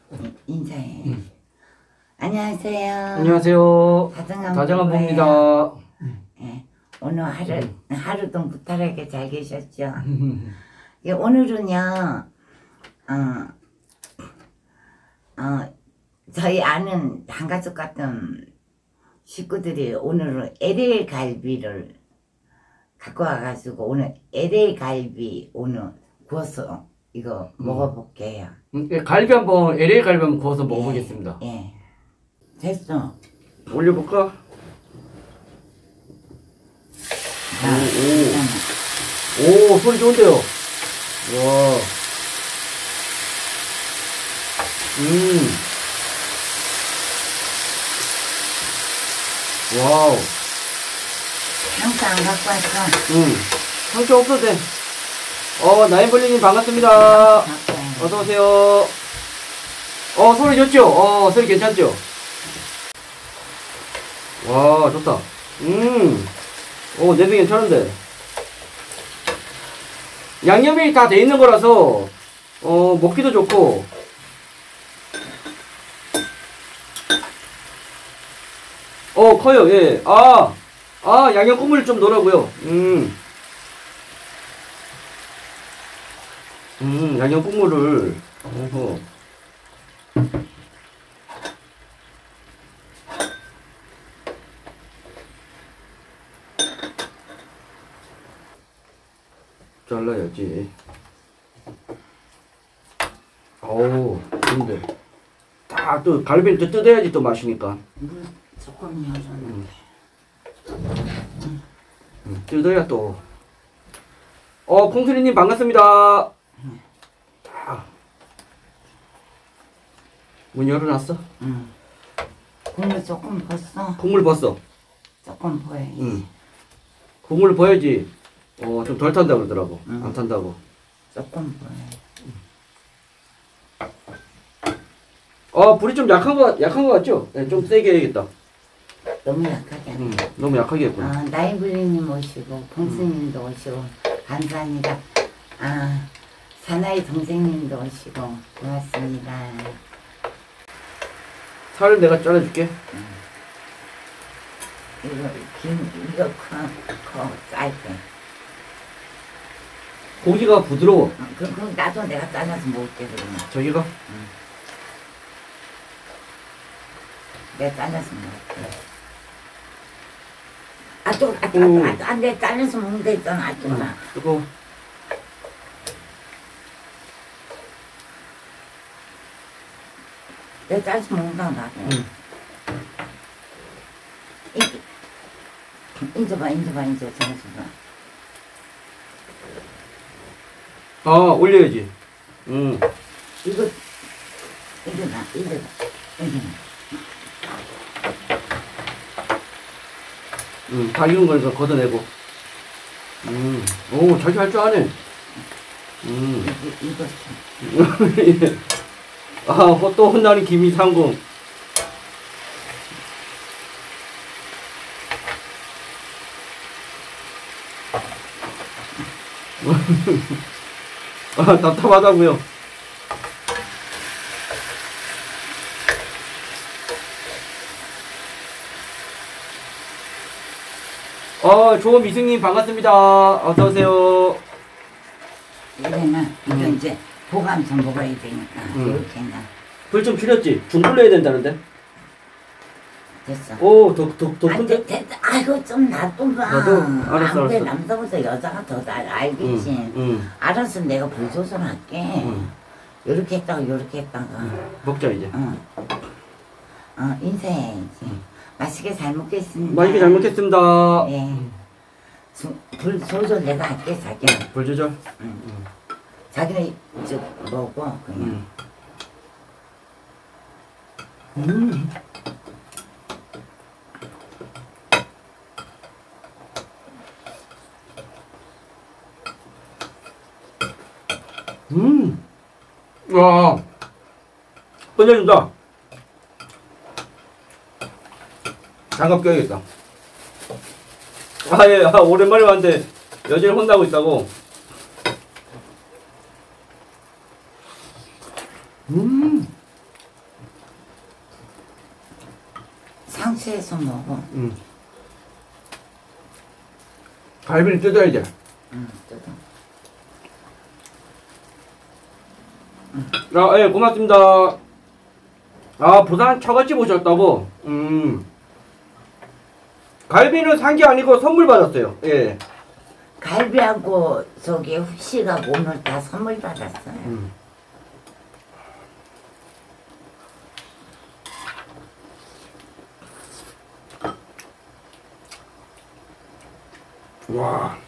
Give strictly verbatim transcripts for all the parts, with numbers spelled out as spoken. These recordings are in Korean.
인사해. 응. 안녕하세요. 안녕하세요. 다정한, 다정한 부부입니다. 네. 오늘 하루, 응. 하루도 무탈하게 잘 계셨죠? 예, 오늘은요, 어, 어, 저희 아는 한가족 같은 식구들이 오늘은 엘에이 갈비를 갖고 와가지고 오늘 엘에이 갈비 오늘 구워서 이거 음. 먹어볼게요. 음, 갈비 한번 엘에이 갈비 한번 구워서 먹어보겠습니다. 예, 예. 됐어. 올려볼까? 자, 오, 오, 오, 소리 좋은데요. 와, 음, 와우. 상추 안 갖고 왔어. 응, 상추 없어도 돼. 어, 나인블리님 반갑습니다. 어서오세요. 어, 소리 좋죠? 어, 소리 괜찮죠? 와, 좋다. 음, 오, 냄새 괜찮은데. 양념이 다 돼 있는 거라서, 어, 먹기도 좋고. 어, 커요, 예. 아, 아, 양념 국물 좀 넣으라고요. 음. 음, 양념 국물을. 어허. 잘라야지. 어우, 근데 딱 또 갈비를 또 뜯어야지 또 맛이니까. 물 조금 열었는데. 음. 음, 뜯어야 또. 어, 콩순이님 반갑습니다. 응. 딱. 문 열어놨어? 응. 국물 조금 벗어. 국물 벗어. 조금 보여야지. 응. 국물 보여야지. 어, 좀 덜 탄다고 그러더라고. 응. 안 탄다고. 조금 보여야지. 어, 불이 좀 약한 거, 약한 거 같죠? 네, 좀 세게 해야겠다. 너무 약하게 안 돼. 음, 너무 약하게 했구나. 아, 나이블리님 오시고, 봉수님도 음. 오시고, 감사합니다. 아, 사나이 동생님도 오시고, 고맙습니다. 살을 내가 잘라줄게. 음. 이거, 김, 이거 커, 커, 짧게. 고기가 부드러워. 어, 그, 그, 나도 내가 잘라서 먹을게, 그러면. 저기가? 응. 내가 잘라서 먹을게. 아, 또, 아, 또, 아, 아, 내가 잘라서 먹는다 했잖아, 아, 또, 나. 뜨거워. 내가 잘라서 먹는다, 나도. 응. 이제, 이제 봐, 이제 봐, 이제 잘라서 봐. 아, 올려야지. 응. 이거, 이거 봐, 이거 봐, 이거 봐. 응, 다 익은 거니까 걷어내고. 음, 오, 자기 할 줄 아네. 음. 이거, 이거. 아, 또 혼나는 김이상궁. 아, 답답하다고요. 어, 좋은 미승님 반갑습니다. 어서오세요. 이제는, 이거 음. 이제 보감서 먹어야 되니까, 음. 이렇게 나. 불 좀 줄였지? 중불로 해야 된다는데? 됐어. 오, 더, 더, 더 아, 큰데? 됐, 됐, 아이고, 좀 놔둬봐. 놔둬? 알았어, 아무리 알았어. 남자보다 여자가 더 잘 알겠지. 응, 응. 알았어, 내가 불 조절할게. 응. 요렇게 했다가, 요렇게 했다가. 응. 먹자, 이제. 응. 어, 인사해야지. 응. 맛있게 잘 먹겠습니다. 맛있게 잘 먹겠습니다. 예. 수, 불 조절 내가 할게, 자기. 불 조절? 응. 응. 자기는 쭉 먹어, 그냥. 응. 음. 음. 와. 끝내준다. 장갑 껴야겠다. 아, 예, 아, 오랜만에 왔는데 여전히 혼나고 있다고. 음. 야채에서 먹어. 음. 갈비는 뜯어야 돼. 응, 뜯어. 아, 예, 고맙습니다. 아, 부산 처갓집 오셨다고? 음. 갈비는 산 게 아니고 선물 받았어요. 예. 갈비하고 저기 후식하고 오늘 다 선물 받았어요. 음. 와.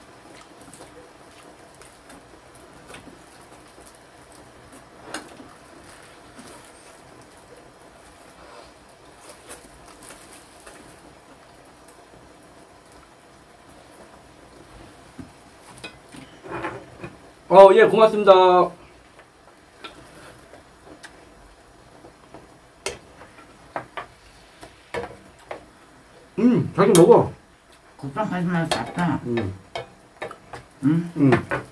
어, 예, 고맙습니다. 음, 자기 먹어. 국밥 하지만 쌌다. 음, 응? 음.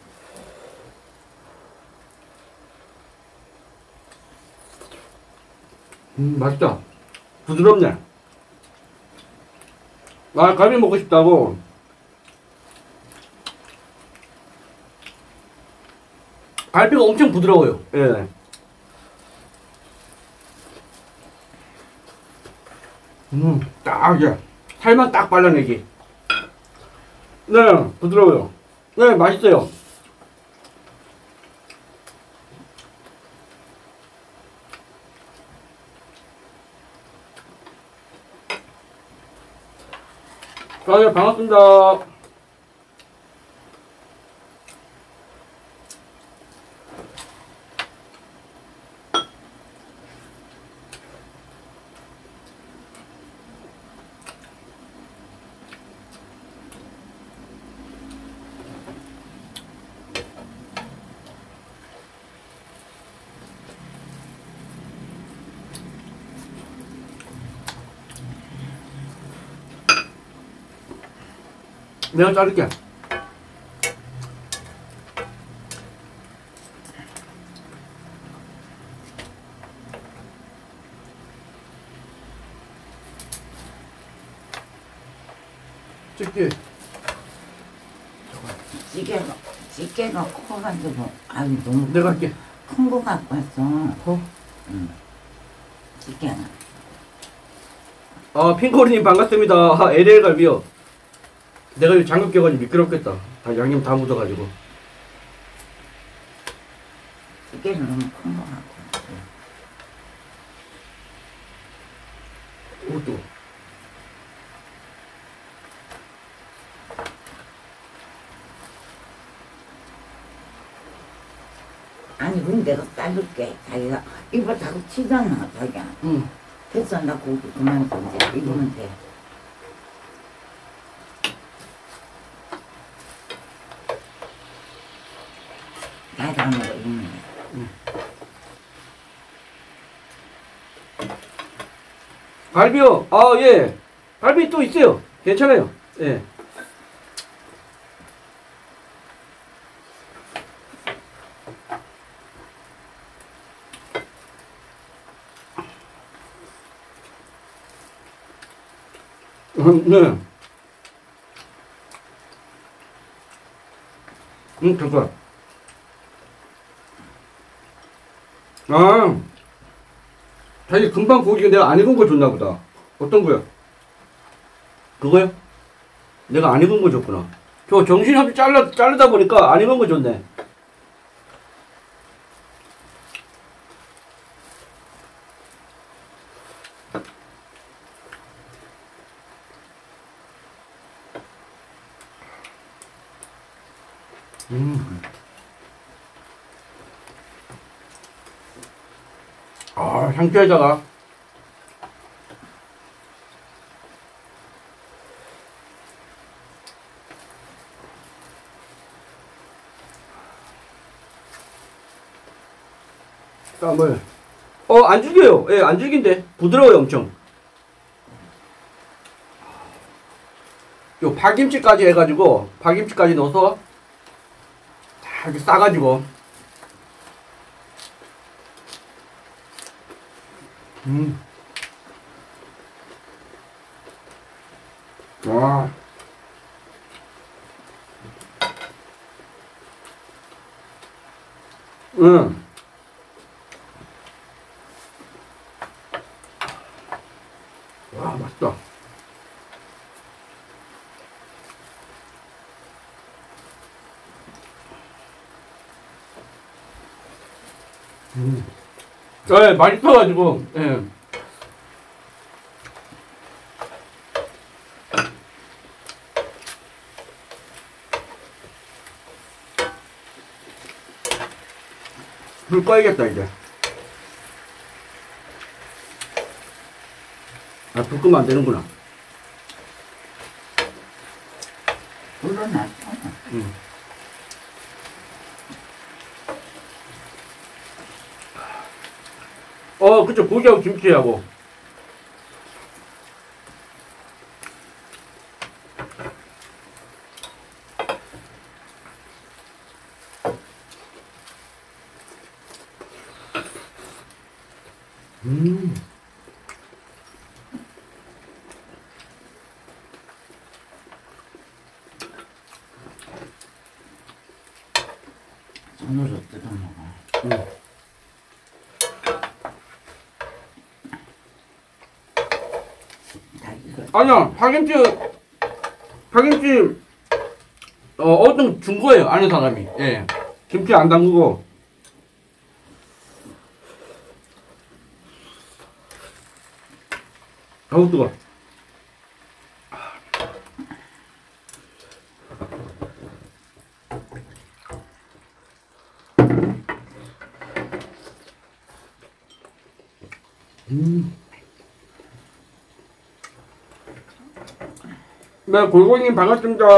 음, 맛있다. 부드럽네. 아, 갈비 먹고 싶다고. 갈비가 엄청 부드러워요. 예. 음, 딱, 예. 살만 딱 발라내기. 네, 부드러워요. 네, 맛있어요. 아, 네, 반갑습니다. 내가 자를게. 찍기. 찌개가, 찌개가 커가지고, 아유, 너무 내가 할게. 큰 거 갖고 왔어. 어? 응. 찌개는. 아, 핑크오리님 반갑습니다. 아, 엘에일 갈비요. 내가 이거 장갑 껴가지고 미끄럽겠다. 아, 양념 다 묻어가지고. 찌개는 너무 큰 거 갖고 왔어. 오, 뜨거. 아니, 그럼 내가 싸줄게. 자기가, 이거 자꾸 치잖아, 자기가. 응. 됐어, 나 고기 그만 이제 익으면 돼. 다 담은 거 익으면 돼. 응. 갈비요. 아, 예. 갈비 또 있어요. 괜찮아요. 예. 음, 네. 음, 잠깐. 아, 자기 금방 고기가 내가 안 익은 거 줬나 보다. 어떤 거야? 그거요? 내가 안 익은 거 줬구나. 저 정신없이 잘라, 자르다 보니까 안 익은 거 줬네. 음. 아, 상추에다가. 쌈을. 어, 안 죽여요. 예, 안 죽인데. 부드러워요, 엄청. 요 파김치까지 해가지고, 파김치까지 넣어서, 다 이렇게 싸가지고. 음. 와. 응. 와, 맛있다. 음. 네, 맛있어가지고, 예. 불 꺼야겠다, 이제. 아, 불 끄면 안 되는구나. 불러놨어. 음. 어, 그쵸. 고기하고 김치하고. 음. 손으로 뜯어 먹어. 음. 나 이거 아니야, 파김치, 파김치, 어, 어떤 준 거예요, 아는 사람이. 예. 김치 안 담그고. 아우, 뜨거. 음. 네, 골고님 반갑습니다.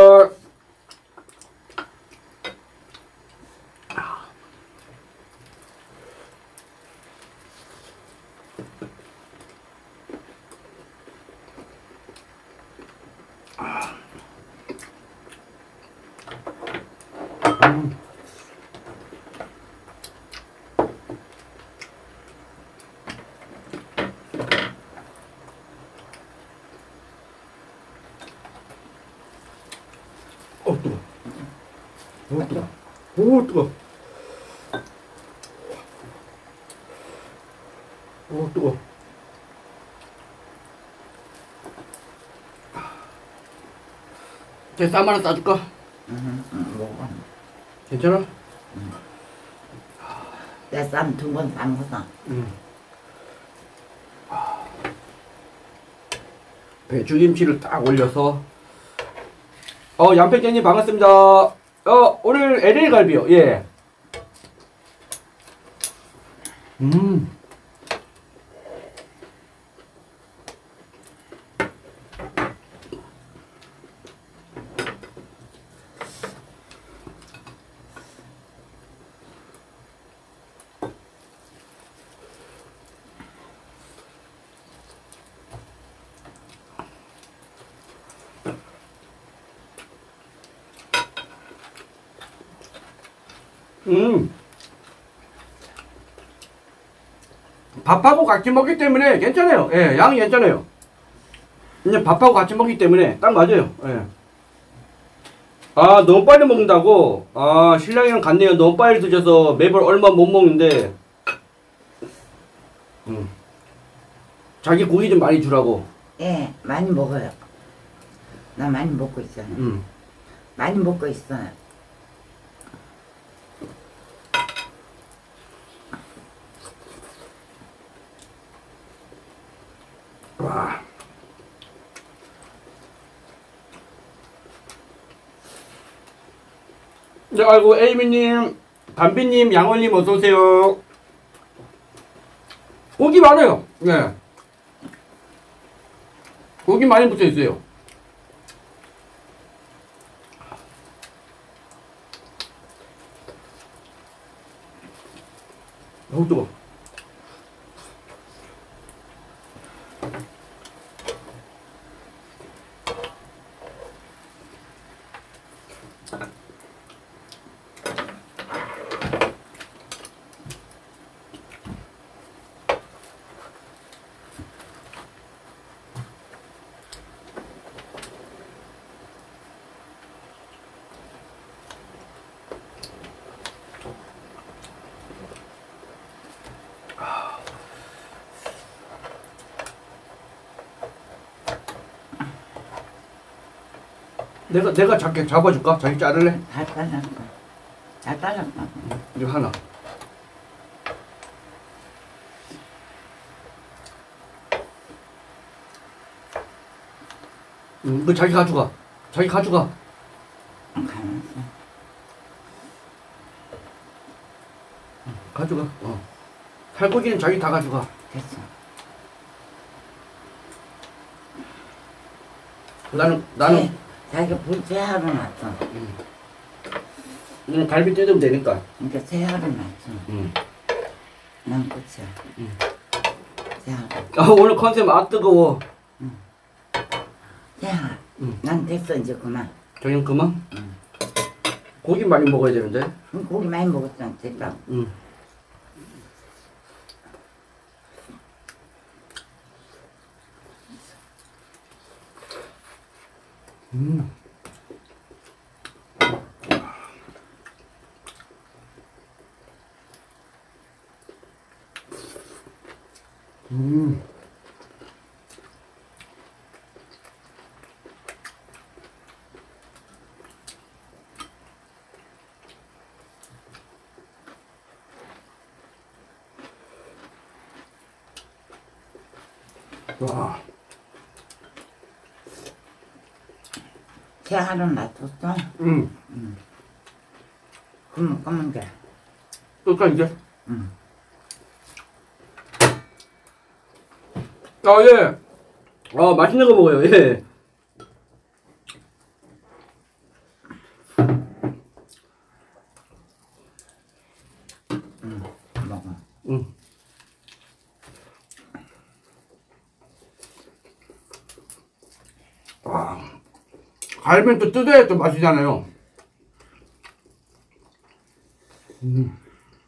음. 어, 뜨거. 어, 뜨거. 오, 뜨거. 오, 뜨거. 제 쌈 하나 싸줄까? 응, 응, 먹어. 괜찮아? 내 쌈 두 번 담궈서. 응. 배추김치를 딱 올려서. 어, 양평장님 반갑습니다. 어, 오늘 엘에이 갈비요. 예. 음. 음. 밥하고 같이 먹기 때문에 괜찮아요. 예, 양이 괜찮아요. 그냥 밥하고 같이 먹기 때문에 딱 맞아요. 예. 아, 너무 빨리 먹는다고? 아, 신랑이랑 같네요. 너무 빨리 드셔서 매번 얼마 못 먹는데. 음. 자기 고기 좀 많이 주라고. 예, 많이 먹어요. 나 많이 먹고 있어요. 음. 많이 먹고 있어요. 와. 네, 아이고, 에이미님, 담비님, 양월님 어서오세요. 고기 많아요. 네. 고기 많이 붙어 있어요. 너무 뜨거. 내가, 내가 잡게 잡아줄까? 자기 자를래? 다 잘랐어. 다 잘랐어. 이거 하나. 음, 그 자기 가져가. 자기 가져가. 가만있어. 가져가. 어. 살코기는 자기 다 가져가. 됐어. 나는, 나는, 네, 자기가 불제하러 놨어. 음. 음, 갈비 뜯으면 되니까. 그러니까 제하러 놨어. 음. 난 끝이야. 음. 제하러. 아, 오늘 컨셉 아 뜨거워. 제하러. 음. 난 됐어, 이제 그만. 저녁 그만? 음. 고기 많이 먹어야 되는데. 그럼 고기 많이 먹었잖아, 됐다. 음. 음. 음. 와. 제하러 놔뒀어. 음. 그럼 그만 돼. 끝까 이제. 응. 아, 예. 아, 맛있는 거 먹어요. 예. 응, 먹어. 음. 와. 갈비는 또 뜯어야 또 맛이잖아요. 음.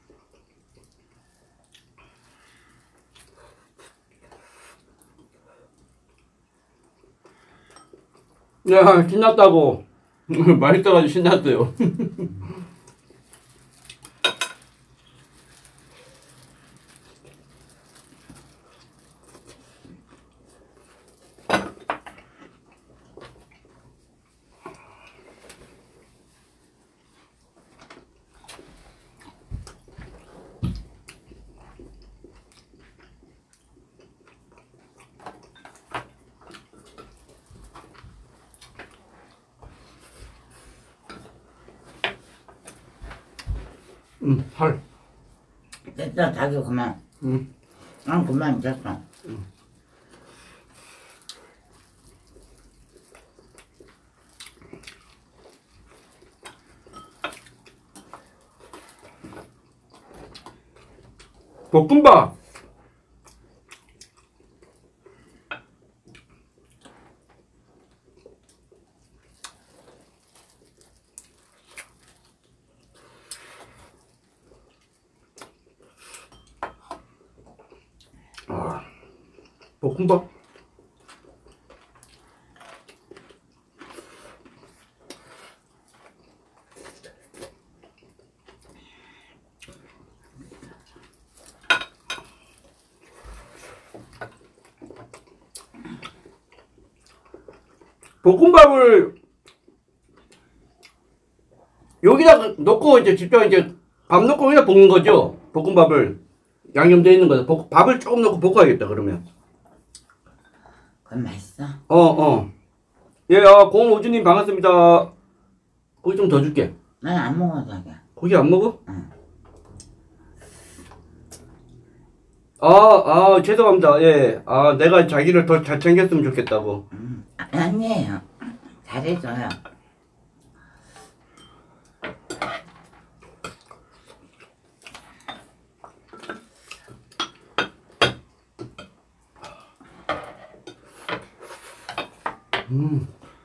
야, 신났다고. 맛있어가지고 신났어요. 음, 살. 됐다, 자기 그만. 음. 난 그만 됐어. 볶음밥. 아, 볶음밥. 볶음밥을 여기다 넣고 이제 직접 이제 밥 넣고 그냥 볶는 거죠. 볶음밥을 양념되어 있는 거죠. 볶, 밥을 조금 넣고 볶아야겠다 그러면. 그건 맛있어. 어 어. 예, 아, 공오주님 반갑습니다. 고기 좀 더 줄게. 난 안 먹어, 자기. 고기 안 먹어? 응. 아, 아, 죄송합니다. 예. 아, 내가 자기를 더 잘 챙겼으면 좋겠다고. 음, 아, 아니에요. 잘해줘요. 음.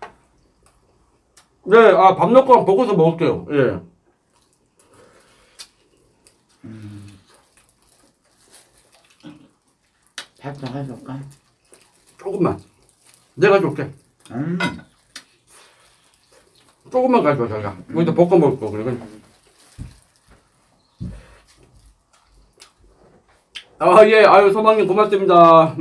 네, 아, 밥 넣고 한번 볶아서 먹을게요. 예. 밥 더 가져올까? 조금만. 내가 줄게. 음, 조금만 가져와, 자기가. 여기다 볶아 먹을 거, 그러니까. 아, 예, 아유, 소망님 고맙습니다.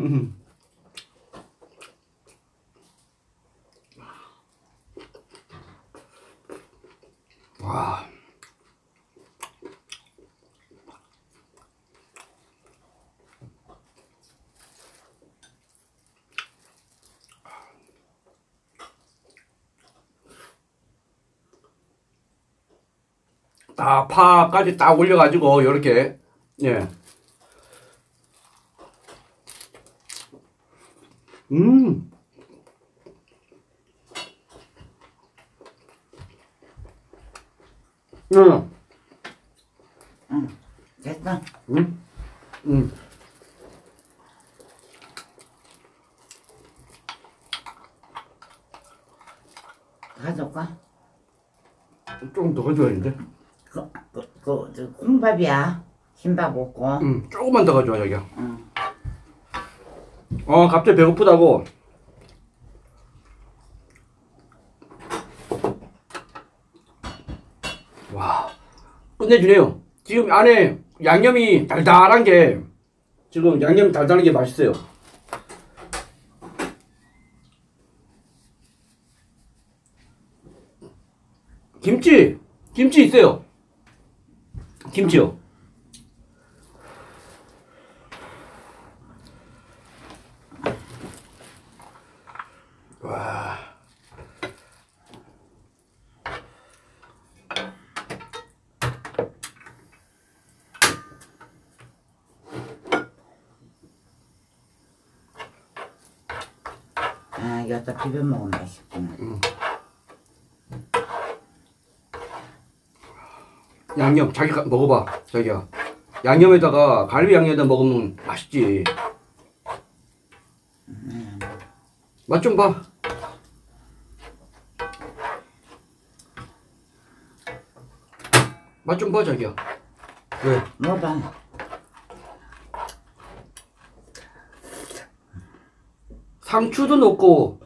딱 파까지 딱 올려가지고 요렇게 예. 음. 응. 응. 됐어. 응. 응. 가져가. 조금 더 가져야겠는데? 그, 그, 그, 저 콩밥이야. 흰밥 없고. 응. 조금만 더 가져와, 자기야. 응. 어, 갑자기 배고프다고. 와, 끝내주네요. 지금 안에 양념이 달달한 게, 지금 양념이 달달한 게 맛있어요. 김치! 김치 있어요. 김치요. 와. 아, 여기다 비벼 먹으면 맛있구나. 음. 양념 자기가 먹어봐, 자기야. 양념에다가 갈비 양념에다 먹으면 맛있지. 음. 맛 좀 봐. 맛 좀 봐, 자기야. 왜? 먹어봐. 상추도 넣고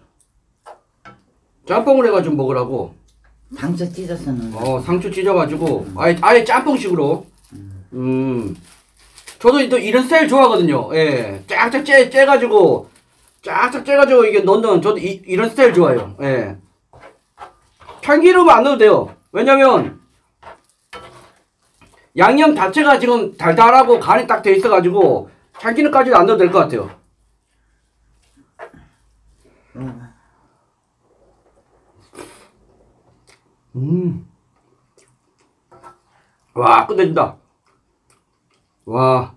짬뽕을 해가지고 먹으라고. 상추 찢어서 넣는 거. 어, 상추 찢어가지고 아예 아예 짬뽕식으로. 음. 저도 또 이런 스타일 좋아하거든요. 예, 쫙쫙 째 째가지고 쫙쫙 째가지고 이게 넣는 저도 이, 이런 스타일 좋아해요. 예. 참기름 안 넣어도 돼요. 왜냐면 양념 자체가 지금 달달하고 간이 딱 돼 있어가지고 참기름까지는 안 넣어도 될 것 같아요. 먹어봐. 음. 와, 끝내준다. 와.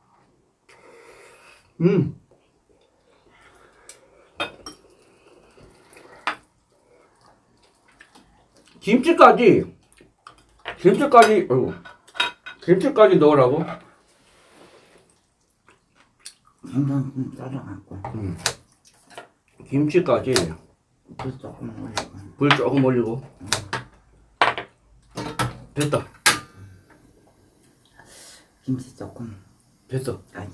음. 김치까지, 김치까지, 어이구. 김치까지 넣으라고? 생선 좀 썰어갖고. 음. 김치까지. 불 조금 올리고. 불 조금 올리고. 됐다. 김치 조금. 됐어. 까지.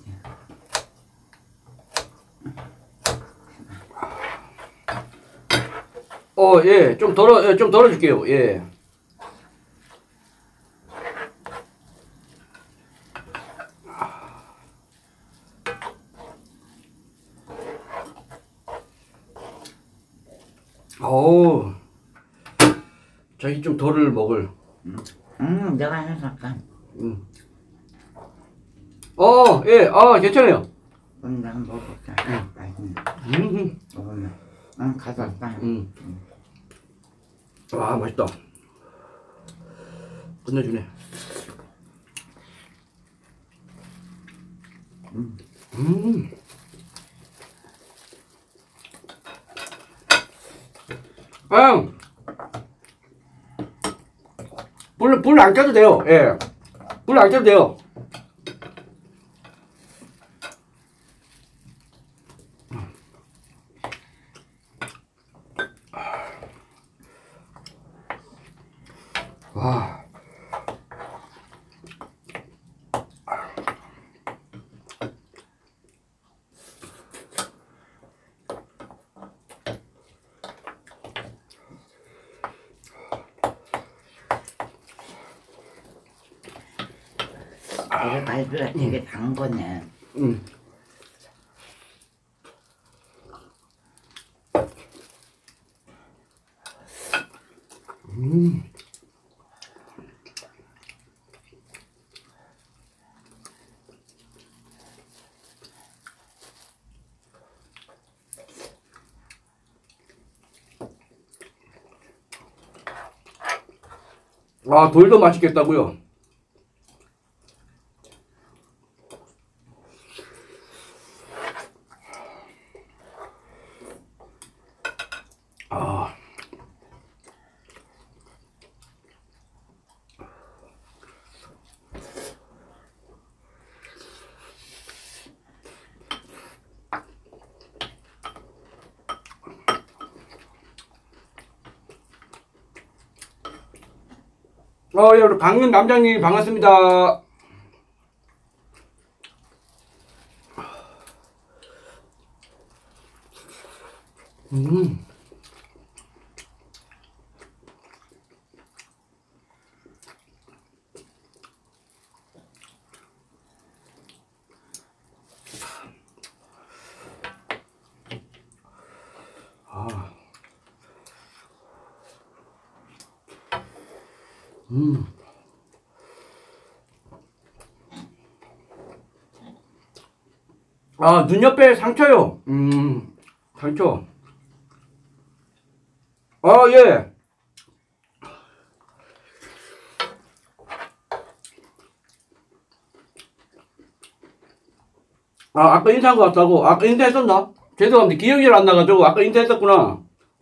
어, 예. 좀 덜어, 예, 좀 덜어줄게요. 예. 어우. 자기 좀 덜을 먹을. 음, 내가 해서 할까? 음. 어, 예. 아, 괜찮아요. 그럼 내가 먹어볼게. 맛있네. 음. 먹으면. 응, 가져왔다. 음. 와, 맛있다. 끝내주네. 음. 음. 아, 불, 불 안 켜도 돼요. 예. 불 안 켜도 돼요. 와. 이게 갈비가 되게 단 거네. 음. 음. 아, 돌도 맛있겠다고요. 아. 어, 예, 우리 강윤 남장님 반갑습니다. 음. 아. 음. 아, 눈 옆에 상처요. 음, 상처. 아, 예. 아, 아까 인사한 것 같다고. 아까 인사했었나? 죄송합니다. 기억이 안 나가지고. 아까 인사했었구나.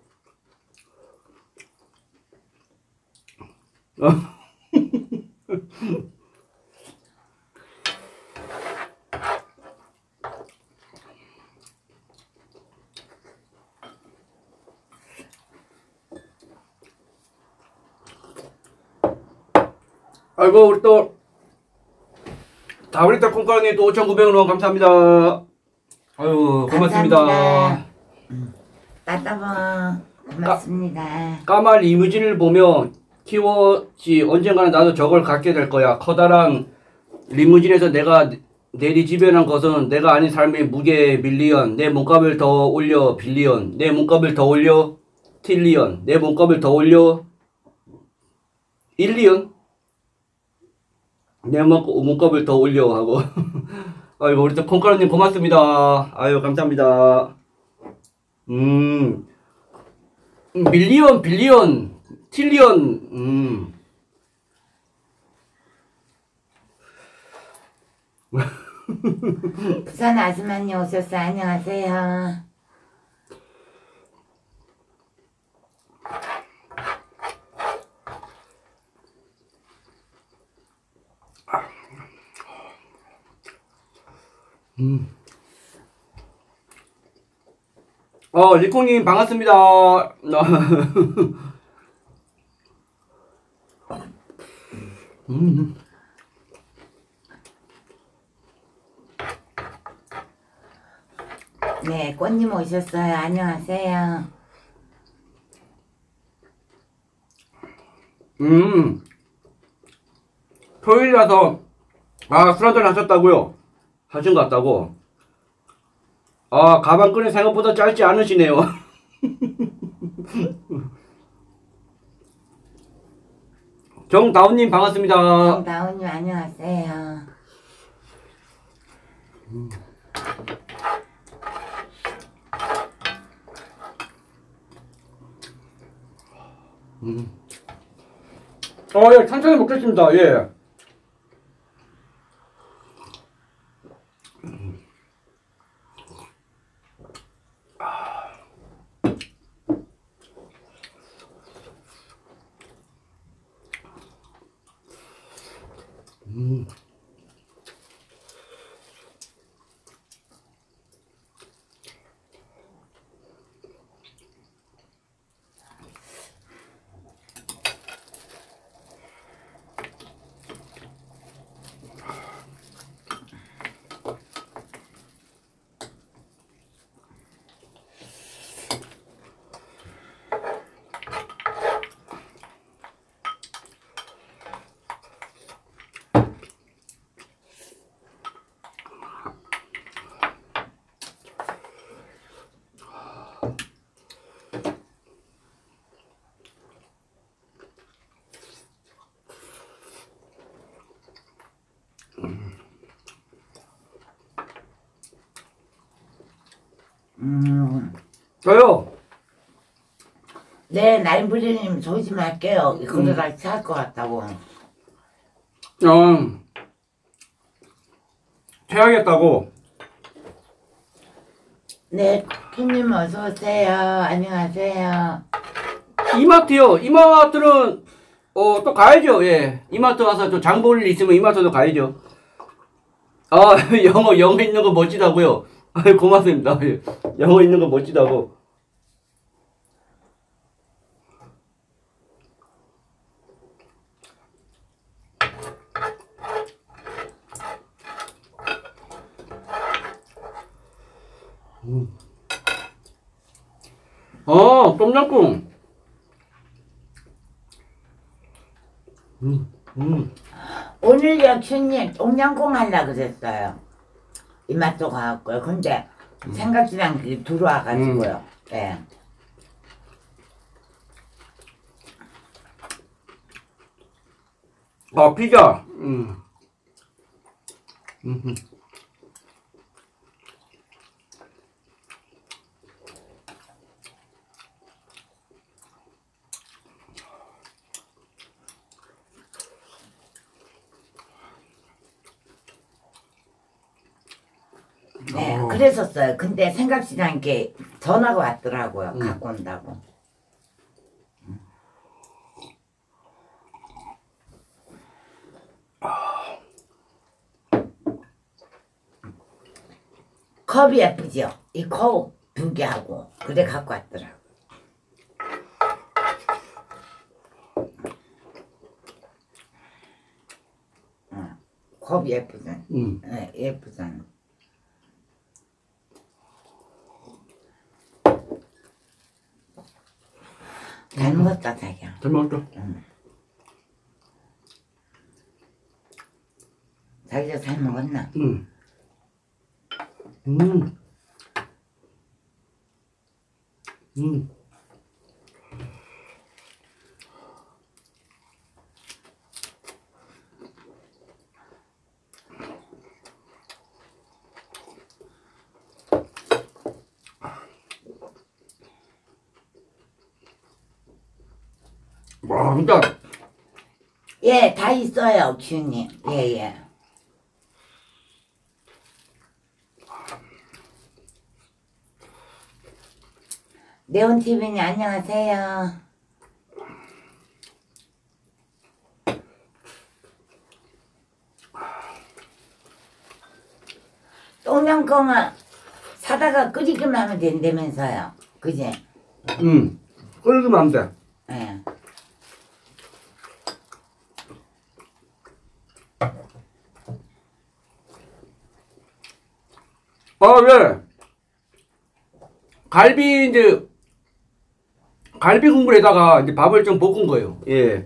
아이고, 우리 또, 다우리타 콩가루님 또 오천구백 원 감사합니다. 아유, 고맙습니다. 감사합니다. 음, 따따봉 고맙습니다. 까말 이미지를 보며 키워지 언젠가는 나도 저걸 갖게 될 거야. 커다란 리무진에서 내가 내리지변한 것은 내가 아닌 삶의 무게 밀리언. 내 몸값을 더 올려 빌리언. 내 몸값을 더 올려 틸리언. 내 몸값을 더 올려 일리언. 내 몸- 몸값을 더 올려 하고. 아이고, 우리 또 콩가루님 고맙습니다. 아유, 감사합니다. 음, 밀리언, 빌리언, 틸리언, 음. 부산 아줌마님 오셨어요. 안녕하세요. 음. 어, 리콩님 반갑습니다. 음. 네, 꽃님 오셨어요. 안녕하세요. 음. 토요일이라서, 아, 술 한잔 하셨다고요? 하신 것 같다고? 아, 가방끈이 생각보다 짧지 않으시네요. 정다운님 반갑습니다. 정다운님 안녕하세요. 음. 어, 예, 천천히 먹겠습니다. 예. 음. 음, 저요. 네, 날부리님 조심할게요. 그러다 취할 것 같다고. 어, 퇴하겠다고. 네, 킴님 어서 오세요. 안녕하세요. 이마트요. 이마트는 어, 또 가야죠. 예. 이마트 가서 또 장 볼 일 있으면 이마트도 가야죠. 아, 영어, 영어 있는 거 멋지다고요. 아유, 고맙습니다. 예. 영어 있는 거 멋지다고. 음. 어, 똠양꿍. 음, 음. 오늘요, 큐님, 똥냥꿍 하려고 그랬어요. 이맛도 가갖고요. 근데 음. 생각지랑 그게 들어와가지고요. 예. 음. 아, 피자. 음. 음. 네, 어. 그랬었어요. 근데 생각지도 않게 전화가 왔더라고요. 음. 갖고 온다고. 컵이 예쁘죠? 이 컵 두 개 하고 그래 갖고 왔더라고. 응. 컵이 예쁘잖아. 음. 네, 예쁘잖아. 잘 먹었다, 자기야. 잘 먹었다. 응. 자기가 잘 먹었나? 음. 음. 음. 와, 진짜. 예, 다 있어요, 큐님. 예, 예. 네온티비님 안녕하세요. 똥냥꿍은 사다가 끓이기만 하면 된다면서요. 그지? 음. 끓이면 안 돼. 예. 아, 예. 갈비, 이제, 갈비 국물에다가 이제 밥을 좀 볶은 거예요. 예.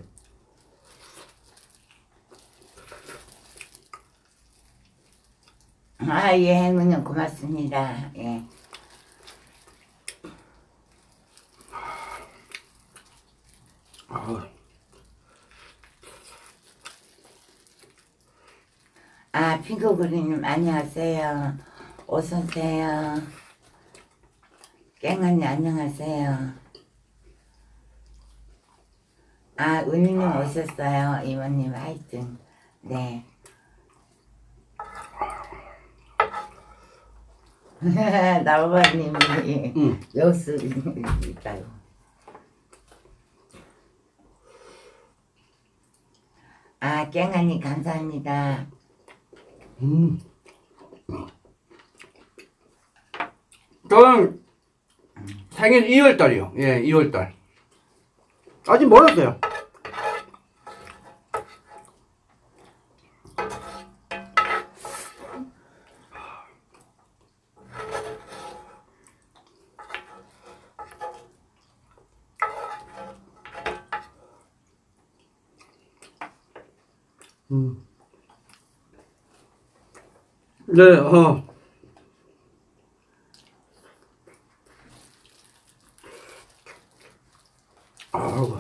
아, 예, 행운님 고맙습니다. 예. 아, 아, 핑크그린님 안녕하세요. 어서오세요. 깽언니 안녕하세요. 아, 은희님 오셨어요. 이모님 화이팅. 네. 나오바님이 음. 여수 있다고. 아, 깽언니 감사합니다. 음. 저는 생일 이월 달이요. 예, 이월 달. 아직 멀었어요. 음. 네, 어. 아우.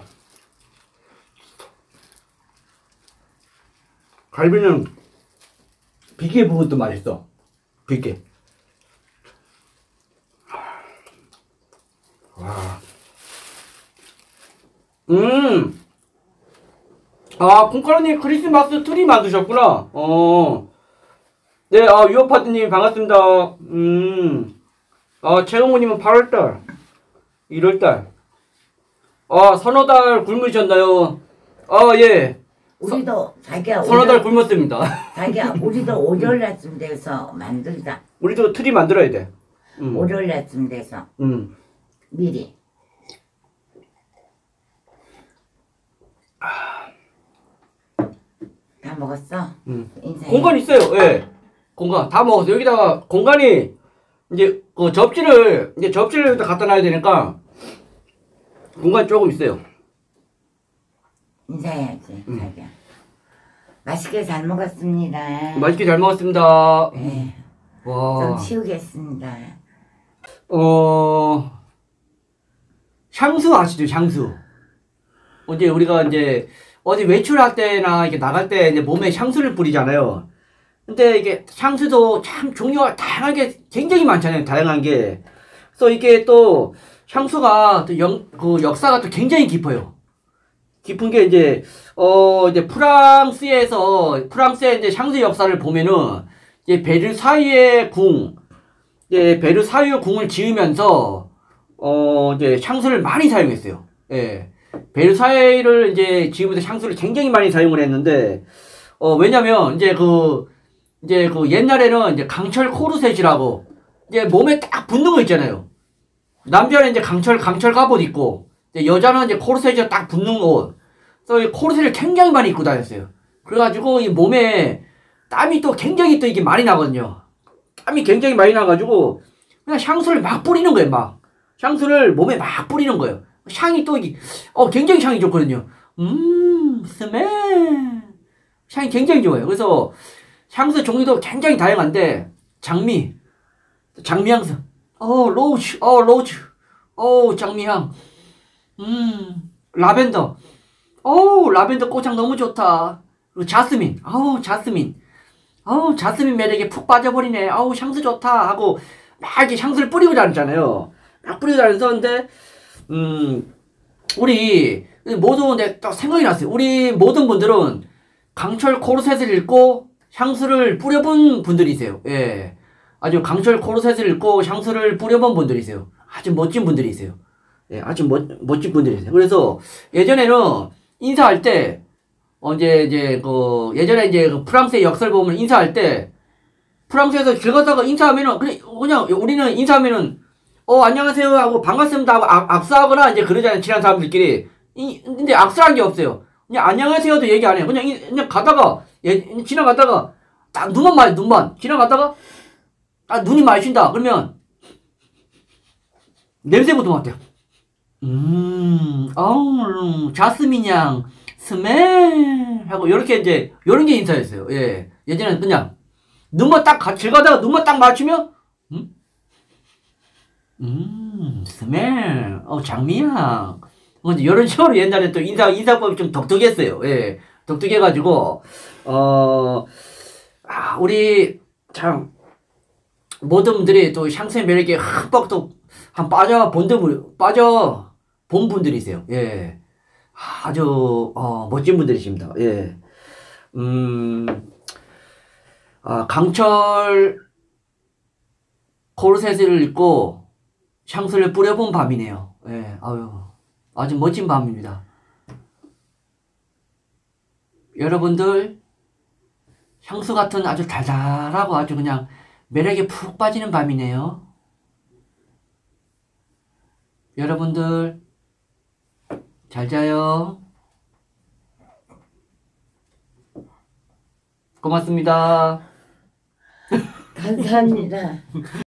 갈비는 비계 부분도 맛있어. 비계. 와. 음. 아, 콩가루님 크리스마스 트리 만드셨구나. 어. 네, 아, 유어파트님 반갑습니다. 음. 아, 최영호님은 팔월달, 일월달. 아, 서너 달 굶으셨나요? 아, 예. 우리도 자기야 서너 달 오절, 굶었습니다. 자기야 우리도 오절날쯤 돼서 만들자. 우리도 트리 만들어야 돼. 음. 오절날쯤 돼서 음. 미리. 다 먹었어? 음. 인사해. 공간 있어요. 예. 공간 다 먹었어. 여기다가 공간이 이제 그 접시를 이제 접시를 여기다 갖다 놔야 되니까 공간이 조금 있어요. 인사해야지 음. 자기야. 맛있게 잘 먹었습니다. 맛있게 잘 먹었습니다. 네. 와. 좀 치우겠습니다. 어, 향수 아시죠? 향수. 어제 우리가 이제 어디 외출할 때나 이렇게 나갈 때 이제 몸에 향수를 뿌리잖아요. 근데 이게 향수도 참 종류가 다양하게 굉장히 많잖아요. 다양한 게. 그래서 이게 또 향수가 또 영, 그 역사가 또 굉장히 깊어요. 깊은 게 이제 어 이제 프랑스에서 프랑스의 이제 향수 역사를 보면은 이제 베르사유의 궁, 이제 베르사유 궁을 지으면서 어 이제 향수를 많이 사용했어요. 예. 베르사유를 이제 지으면서 향수를 굉장히 많이 사용을 했는데 어 왜냐면 이제 그 이제 그 옛날에는 이제 강철 코르셋이라고 이제 몸에 딱 붙는 거 있잖아요. 남자는 이제 강철 강철 갑옷 입고 이제 여자는 이제 코르셋이 딱 붙는 옷. 그래서 이 코르셋을 굉장히 많이 입고 다녔어요. 그래가지고 이 몸에 땀이 또 굉장히 또 이게 많이 나거든요. 땀이 굉장히 많이 나가지고 그냥 향수를 막 뿌리는 거예요. 막 향수를 몸에 막 뿌리는 거예요. 향이 또 이게 어 굉장히 향이 좋거든요. 음 스멜 향이 굉장히 좋아요. 그래서 향수 종류도 굉장히 다양한데 장미 장미향수 어 로즈 어 로즈 어 장미향 음 라벤더 어 라벤더 꽃향 너무 좋다. 그리고 자스민 아우 자스민 아우 자스민 매력에 푹 빠져버리네. 아우 향수 좋다 하고 막 이렇게 향수를 뿌리고 다녔잖아요. 막 뿌리고 다녔었는데 음 우리 모두 내가 생각이 났어요. 우리 모든 분들은 강철 코르셋을 읽고 향수를 뿌려본 분들이세요. 예. 아주 강철 코르셋을 읽고 향수를 뿌려본 분들이세요. 아주 멋진 분들이세요. 예, 아주 멋, 멋진 분들이세요. 그래서 예전에는 인사할 때, 어, 이제, 이제, 그, 예전에 이제 그 프랑스의 역사를 보면 인사할 때, 프랑스에서 길 가다가 인사하면은, 그냥, 그냥 우리는 인사하면은, 어, 안녕하세요 하고 반갑습니다 하고 악, 악수하거나 이제 그러잖아요. 친한 사람들끼리. 이, 근데 악수한 게 없어요. 그냥 안녕하세요도 얘기 안 해요. 그냥, 그냥 가다가, 예, 지나가다가, 딱 눈만 마요, 눈만. 지나가다가, 딱 눈이 마주친다. 그러면, 냄새부터 맡아요. 음, 어우, 자스민 향, 스멜, 하고, 요렇게 이제, 요런 게 인사였어요. 예. 예전에는 그냥, 눈만 딱, 가, 길 가다가 눈만 딱 맞추면, 음? 음, 스멜, 어, 장미향. 뭐, 이런 식으로 옛날에 또 인사, 인사법이 좀 독특했어요. 예. 독특해가지고, 어, 아, 우리, 참, 모든 분들이 또 향수의 매력에 흠뻑 또, 한 빠져 본 분, 빠져 본 분들이세요. 예. 아주, 어, 멋진 분들이십니다. 예. 음, 아, 강철 코르셋을 입고 향수를 뿌려본 밤이네요. 예. 아유, 아주 멋진 밤입니다. 여러분들, 향수 같은 아주 달달하고 아주 그냥 매력에 푹 빠지는 밤이네요. 여러분들, 잘 자요. 고맙습니다. 감사합니다.